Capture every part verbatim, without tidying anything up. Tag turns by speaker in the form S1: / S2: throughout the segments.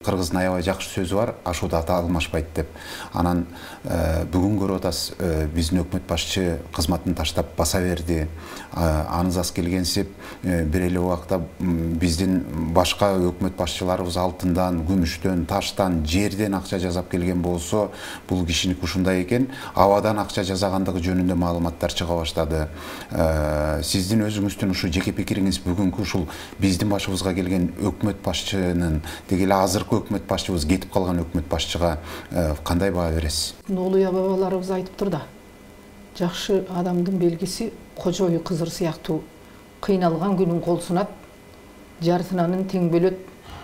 S1: кыргыздын аябай жакшы сөзү бар, ашууда ата алмашпайт деп. Анан бүгүн көрүп атасыз, биздин өкмөт башчы кызматын таштап баса берди. Аныз аз келгенсип бир эле убакта биздин башка өкмөт башчыларыбыз алтындан, күмүштөн, таштан, жерден акча жасап келген болсо, бул кишиники ушундай экен. Абадан акча жасагандыгы жөнүндө маалыматтар чыга баштады. Сиздин өзүңүздүн ушу жеке пикириңиз бүгүнкү ушул биздин башыбызга келген өкмөт башчынын деги эле азыркы өкмөт башчыбыз кетип калган өкмөт башчыга кандай баа бересиз?
S2: Улуя бабаларыбыз айтыптыр да. Жакшы адамдын белгиси кожой кызыр сыяктуу кыйналган күнүн кол сунат, жартынанын тең бөлөт,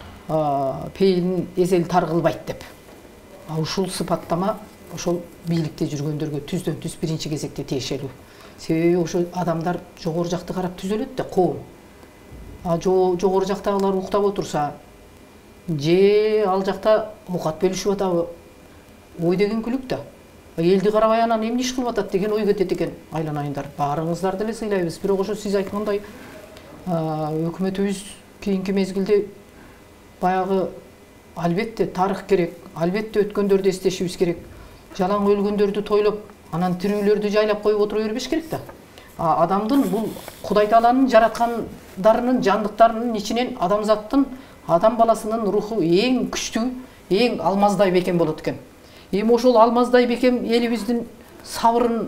S2: пейилин эзел тар кылбайт деп. Ушул сыпаттама ошол бийликте жүргөндөргө түздөн түз биринчи кезекте тиешелүү. Себеби ошо адамдар жогору жакты карап түзөлөт да, коом. А жогору жактагылар уктап отурса, же ал жакта оокат бөлүшүп атабы, ой деген күлүк да. Элди карабай анан эмне иш кылып атат деген ой кетет экен. Айланайындар, баарыңыздарды эле сыйлайбыз. Бирок ошо сиз айткандай, өкмөтүбүз кийинки мезгилде баягы албетте тарых керек, албетте өткөндөрдү эстешибиз керек. Жалаң өлгөндөрдү тойлоп, анан тирүүлөрдү жайлап коюп отура бербеш керек да. Адамдын бул Кудай Тааланын жараткандарынын, жандыктарынын ичинен адамзаттын, адам баласынын руху эң күчтүү, эң алмаздай бекем болот экен. Эми ошол алмаздай бекем элибиздин сабырын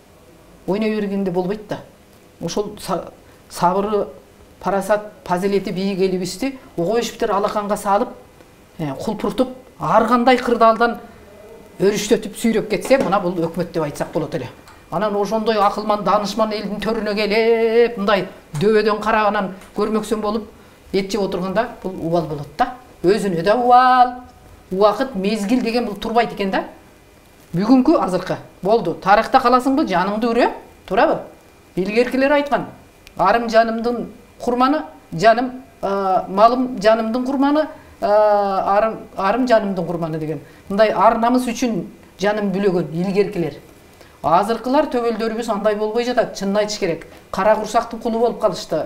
S2: ойной бергенде болбойт да. Ошол сабыры, парасат, фазилети бийик элибизди ого бештер алаканга салып, кулпуртуп, ар кандай кырдаалдан өрүштөтүп сүйрөп кетсе, мына бул өкмөт деп айтсак болот эле. Анан ошондой акылман, данышман элдин төрүнө келип, мындай дөбөдөн караганан көрмөксөн болуп, эт жеп отурганда бул убал болот да. Өзүнө да убал. Убакыт, мезгил деген бул турбайт экен да. Бүгүнкү азыркы болду. Тарыхта каласыңбы, жаныңды үрө, турабы? Илгеркилер айткан. Арым жанымдын курманы, жаным, малым жанымдын курманы, арым, арым жанымдын курманы деген. Мындай ар намыс үчүн жаным бүлөгөн илгеркилер. Азыркылар төбөлдөрүбүз андай болбой жатат, чынын айтыш керек. Кара курсактын кулу болуп калышты.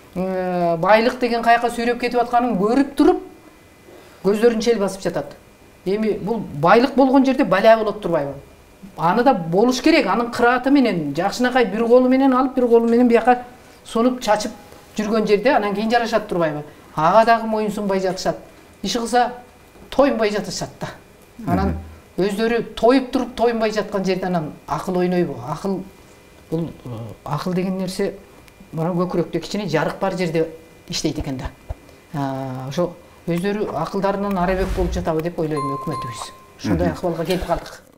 S2: Байлык деген каяка сүйрөп кетип атканын көрүп туруп, көздөрүн чел басып жатат. Эми бул байлык болгон жерде бала болот турбайбы? Аны да болуш керек, анын кырааты менен, жакшынакай бир колу менен алып, бир колу менен бияка сонуп чачып жүргөн жерде анан кийин жарашат турбайбы? Ага дагы моюн сунбай жатышат. Иш кылса тоймбай жатышат да. Анан өздөрү тоюп туруп тоймбай жаткан жерде анан акыл ойнойбу? Акыл бул акыл деген нерсе мына көкүрөктө кичине жарык бар жерде иштейт экен да. Ошо өздөрү акылдарынан арабек болуп жатабы деп ойлойм өкмөтүбүз. Ушундай акыбалга келип калдык.